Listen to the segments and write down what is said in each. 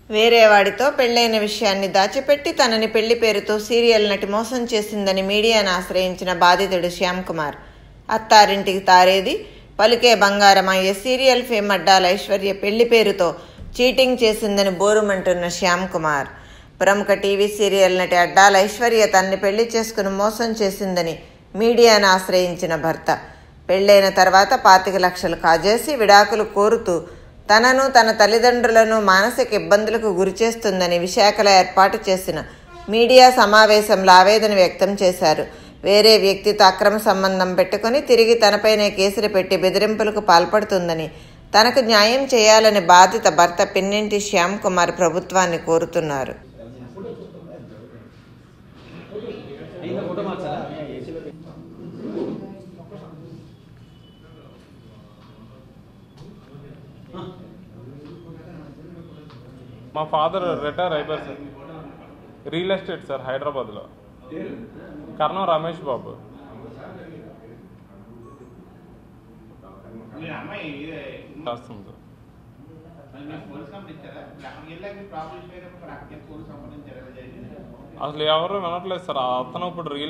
వేరే వాడితో పెళ్లైన విషయాన్ని దాచిపెట్టి తనని పెళ్లి పేరుతో సీరియల్ నటి మోసం చేసిందని మీడియాను ఆశ్రయించిన బాధితుడు శ్యామ్ కుమార్ అత్తారింటికి తారేది పలుకే బంగారమయ్యే సీరియల్ ఫేమ్ అడ్డాల ఐశ్వర్య పెళ్లి పేరుతో చీటింగ్ చేసిందని బోరుమంటున్న శ్యామ్ కుమార్ ప్రముఖ టీవీ సీరియల్ నటి అడ్డాల ఐశ్వర్య తనని పెళ్లి చేసుకుని మోసం చేసిందని మీడియాను ఆశ్రయించిన భర్త పెళ్లైన తర్వాత 25 లక్షలు కాజేసి విడాకులు కోరుతూ తనను తన తల్లిదండ్రులను మానసిక ఇబ్బందులకు గురిచేస్తుందని విశాఖలో ఏర్పాటు చేసిన మీడియా సమావేశంలో ఆవేదన వ్యక్తం చేశారు. వేరే వ్యక్తితో అక్రమ సంబంధం పెట్టుకుని తిరిగి తనపైనే కేసులు పెట్టి బెదిరింపులకు పాల్పడుతుందని తనకు న్యాయం చేయాలని బాధిత భర్త పిన్నింటి శ్యామ్ కుమార్ ప్రభుత్వాన్ని కోరుతున్నారు. మా ఫాదర్ రిటైర్ అయిపోయారు సార్, రియల్ ఎస్టేట్ సార్ హైదరాబాద్లో. కర్ణం రమేష్ బాబు. రాస్తాం సార్. అసలు ఎవరు వినట్లేదు సార్. అతను ఇప్పుడు రియల్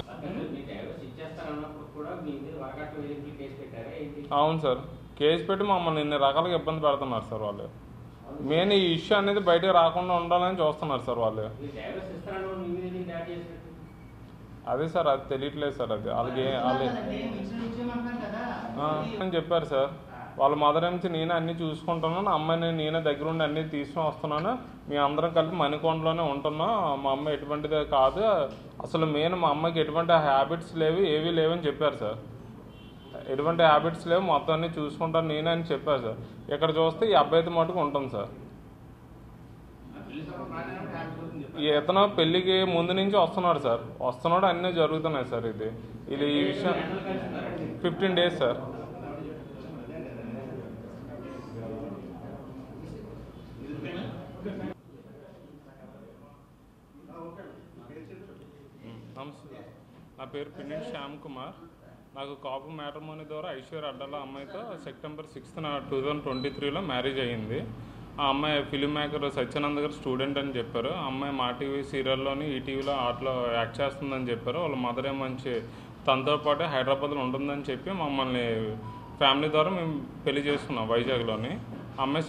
అవును సార్ కేసు పెట్టి మమ్మల్ని ఇన్ని రకాలుగా ఇబ్బంది పెడుతున్నారు సార్. వాళ్ళు మెయిన్ ఈ ఇష్యూ అనేది బయటకు రాకుండా ఉండాలని చూస్తున్నారు సార్ వాళ్ళు. అదే సార్ అది తెలియట్లేదు సార్. అది వాళ్ళకి అని చెప్పారు సార్. వాళ్ళ మదర్ నుంచి నేనే అన్నీ చూసుకుంటున్నాను, అమ్మాయిని నేనే దగ్గరుండి అన్నీ తీసుకుని వస్తున్నాను, మీ అందరం కలిపి మణికొండలోనే ఉంటున్నాం, మా అమ్మ ఎటువంటిదే కాదు, అసలు మెయిన్ మా అమ్మకి ఎటువంటి హ్యాబిట్స్ లేవు, ఏవీ లేవని చెప్పారు సార్. ఎటువంటి హ్యాబిట్స్ లేవు, మొత్తం అన్నీ చూసుకుంటాను నేనే అని చెప్పారు సార్. ఇక్కడ చూస్తే ఈ అబ్బాయితో మటుకు ఉంటుంది సార్. ఇతను పెళ్ళికి ముందు నుంచి వస్తున్నాడు సార్, వస్తున్నాడు, అన్నీ జరుగుతున్నాయి సార్. ఇది ఈ విషయం 15 days సార్. నమస్తే, నా పేరు పిన్నింటి శ్యామ్ కుమార్. నాకు కాపు మ్యాట్రిమోనీ ద్వారా ఐశ్వర్య అడ్డాల అమ్మాయితో September 6th 2023లో మ్యారేజ్ అయ్యింది. ఆ అమ్మాయి ఫిలిం మేకర్ సత్యానంద్ గారు స్టూడెంట్ అని చెప్పారు. ఆ అమ్మాయి మా టీవీ సీరియల్లోని ఈటీవీలో ఆటలో యాక్ట్ చేస్తుందని చెప్పారు. వాళ్ళ మదర్ మంచి తనతో పాటు హైదరాబాద్లో ఉంటుందని చెప్పి మమ్మల్ని ఫ్యామిలీ ద్వారా మేము పెళ్లి చేసుకున్నాం వైజాగ్లోని. అమ్మాయి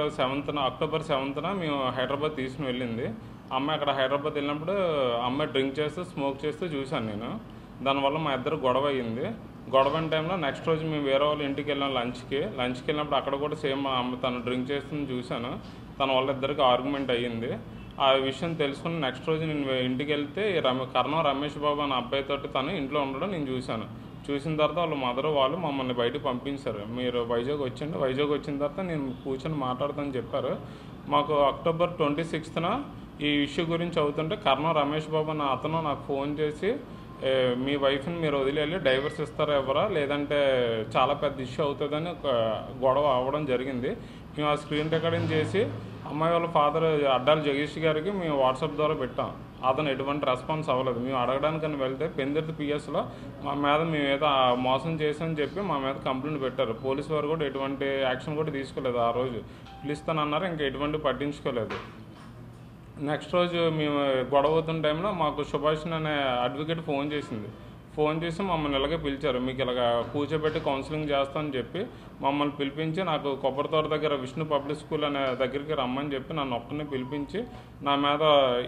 అక్టోబర్ 7th మేము హైదరాబాద్ తీసుకుని వెళ్ళింది. అమ్మాయి అక్కడ హైదరాబాద్ వెళ్ళినప్పుడు అమ్మాయి డ్రింక్ చేస్తూ స్మోక్ చేస్తూ చూశాను నేను. దానివల్ల మా ఇద్దరు గొడవ అయ్యింది. గొడవ టైంలో నెక్స్ట్ రోజు మేము వేరే వాళ్ళ ఇంటికి వెళ్ళాం లంచ్కి వెళ్ళినప్పుడు అక్కడ కూడా సేమ్ అమ్మ తను డ్రింక్ చేస్తుంది చూశాను. తన వల్ల ఇద్దరికి ఆర్గ్యుమెంట్ అయ్యింది. ఆ విషయం తెలుసుకుని నెక్స్ట్ రోజు నేను ఇంటికి వెళ్తే కర్ణం రమేష్ బాబు అనే అబ్బాయితో తను ఇంట్లో ఉండడం నేను చూశాను. చూసిన తర్వాత వాళ్ళ మదర్ వాళ్ళు మమ్మల్ని బయటకు పంపించారు. మీరు వైజాగ్ వచ్చండి, వైజాగ్ వచ్చిన తర్వాత నేను కూర్చొని మాట్లాడతానని చెప్పారు. మాకు October 26th ఈ ఇష్యూ గురించి అవుతుంటే కర్ణం రమేష్ బాబు అన్న అతను నాకు ఫోన్ చేసి మీ వైఫ్ని మీరు వదిలేళ్ళి డైవర్స్ ఇస్తారా ఎవరా, లేదంటే చాలా పెద్ద ఇష్యూ అవుతుందని గొడవ అవ్వడం జరిగింది. మేము ఆ స్క్రీన్ రికార్డింగ్ చేసి అమ్మాయి వాళ్ళ ఫాదర్ అడ్డాల జగేష్ గారికి మేము వాట్సాప్ ద్వారా పెట్టాం. అతను ఎటువంటి రెస్పాన్స్ అవ్వలేదు. మేము అడగడానికని వెళ్తే పెందుర్తి పిఎస్లో మా మీద మేము ఏదో మోసం చేసామని చెప్పి మా మీద కంప్లైంట్ పెట్టారు. పోలీసు వారు కూడా ఎటువంటి యాక్షన్ కూడా తీసుకోలేదు. ఆ రోజు పిలుస్తానన్నారు, ఇంకా ఎటువంటి పట్టించుకోలేదు. నెక్స్ట్ రోజు మేము గొడవ అవుతున్న టైంలో మాకు సుభాష్ అనే అడ్వకేట్ ఫోన్ చేసి మమ్మల్ని ఇలాగే పిలిచారు. మీకు ఇలాగ కూర్చోబెట్టి కౌన్సిలింగ్ చేస్తామని చెప్పి మమ్మల్ని పిలిపించి నాకు కొబ్బరితోట దగ్గర విష్ణు పబ్లిక్ స్కూల్ అనే దగ్గరికి రమ్మని చెప్పి నన్ను ఒక్కరిని పిలిపించి నా మీద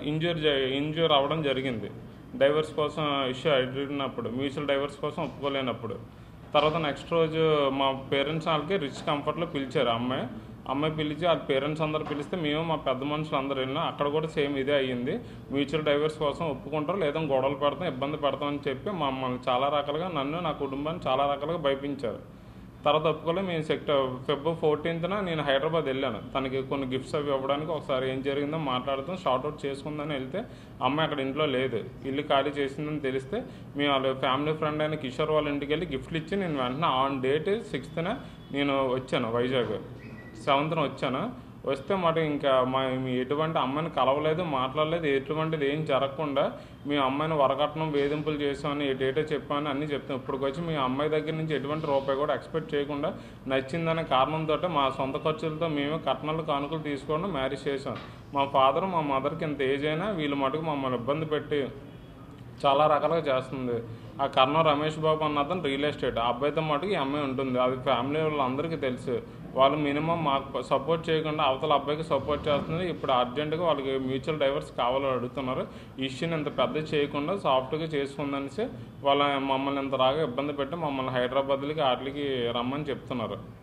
ఇంజ్యూర్ అవ్వడం జరిగింది. డైవర్స్ కోసం ఇష్యూ అడిగినప్పుడు, మ్యూచువల్ డైవర్స్ కోసం ఒప్పుకోలేనప్పుడు. తర్వాత నెక్స్ట్ రోజు మా పేరెంట్స్ వాళ్ళకి రిచ్ కంఫర్ట్లో పిలిచారు. అమ్మాయి పిలిచి వాళ్ళ పేరెంట్స్ అందరు పిలిస్తే మేము మా పెద్ద మనుషులు అందరూ వెళ్ళినాం. అక్కడ కూడా సేమ్ ఇదే అయ్యింది. మ్యూచువల్ డైవర్స్ కోసం ఒప్పుకుంటారు, లేదా గొడవలు పెడతాం, ఇబ్బంది పెడతామని చెప్పి మమ్మల్ని చాలా రకాలుగా, నన్ను నా కుటుంబాన్ని చాలా రకాలుగా భయపించారు. తర్వాత ఒప్పుకోలే. మేము February 14th నేను హైదరాబాద్ వెళ్ళాను. తనకి కొన్ని గిఫ్ట్స్ అవి ఇవ్వడానికి. ఒకసారి ఏం జరిగిందో మాట్లాడుతాం, షార్ట్అవుట్ చేసుకుందని వెళ్తే అమ్మాయి అక్కడ ఇంట్లో లేదు, ఇల్లు ఖాళీ చేసిందని తెలిస్తే మేము వాళ్ళ ఫ్యామిలీ ఫ్రెండ్ అయిన కిషోర్ వాళ్ళ ఇంటికి వెళ్ళి గిఫ్ట్లు ఇచ్చి నేను వెంటనే ఆన్ డేట్ 6th నేను వచ్చాను. వైజాగ్ 7th వచ్చాను. వస్తే మాట ఇంకా ఎటువంటి అమ్మాయిని కలవలేదు, మాట్లాడలేదు, ఎటువంటిది ఏం జరగకుండా మీ అమ్మాయిని వరకట్నం వేధింపులు చేసామని ఏటేటో చెప్పామని అన్నీ చెప్తాం. ఇప్పటికొచ్చి మీ అమ్మాయి దగ్గర నుంచి ఎటువంటి రూపాయి కూడా ఎక్స్పెక్ట్ చేయకుండా నచ్చిందనే కారణంతో మా సొంత ఖర్చులతో మేమే కట్నాలు కానుకలు తీసుకోవడం మ్యారేజ్ చేసాం. మా ఫాదర్ మా మదర్కి ఇంత ఏజ్ అయినా వీళ్ళు మటుకు మమ్మల్ని ఇబ్బంది పెట్టి చాలా రకాలుగా చేస్తుంది. ఆ కర్ణం రమేష్ బాబు అన్న అతను రియల్ ఎస్టేట్, ఆ అబ్బాయితో మటుకు ఈ అమ్మాయి ఉంటుంది. అది ఫ్యామిలీ వాళ్ళందరికీ తెలుసు. వాళ్ళు మినిమం మాకు సపోర్ట్ చేయకుండా అవతల అబ్బాయికి సపోర్ట్ చేస్తున్నారు. ఇప్పుడు అర్జెంటుగా వాళ్ళకి మ్యూచువల్ డైవర్స్ కావాలని అడుగుతున్నారు. ఈ ఇష్యూని ఇంత పెద్ద చేయకుండా సాఫ్ట్గా చేసుకుందనేసి వాళ్ళ మమ్మల్ని ఇంత రాగా ఇబ్బంది పెట్టి మమ్మల్ని హైదరాబాద్కి వాటికి రమ్మని చెప్తున్నారు.